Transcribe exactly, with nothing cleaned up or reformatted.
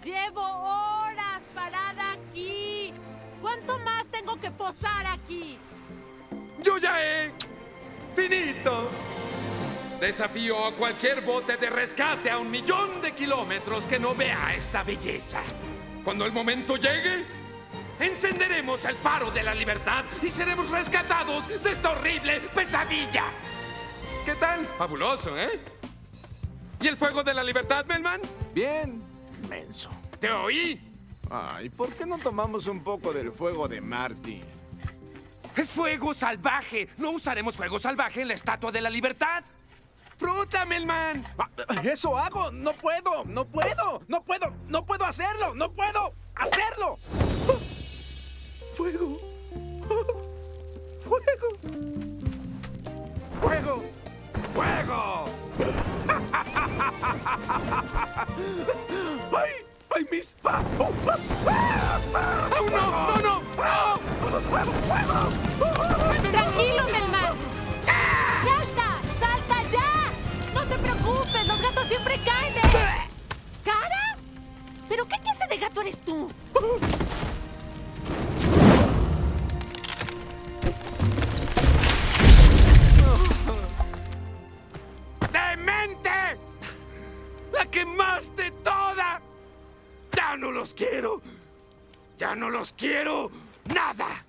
Llevo horas parada aquí. ¿Cuánto más tengo que posar aquí? ¡Yo ya he! ¡Finito! Desafío a cualquier bote de rescate a un millón de kilómetros que no vea esta belleza. Cuando el momento llegue, encenderemos el faro de la libertad y seremos rescatados de esta horrible pesadilla. ¿Qué tal? Fabuloso, ¿eh? ¿Y el fuego de la libertad, Melman? Bien, menso. ¿Te oí? Ay, ¿por qué no tomamos un poco del fuego de Marty? ¡Es fuego salvaje! No usaremos fuego salvaje en la Estatua de la Libertad. ¡Fruta, Melman! Ah, ¡eso hago! ¡No puedo! ¡No puedo! ¡No puedo! ¡No puedo hacerlo! ¡No puedo hacerlo! ¡Fuego! ¡Fuego! ¡Fuego! ¡Fuego! ¡Ay! ¡Ay, mis pa! ¡Oh, no, no, no! ¡No! ¡Tranquilo, Melman! ¡Salta! ¡Salta ya! ¡No te preocupes! ¡Los gatos siempre caen de... ¿Cara? ¿Pero qué clase de gato eres tú? ¡Demente! ¡La quemaste toda! ¡Ya no los quiero! ¡Ya no los quiero! ¡Nada!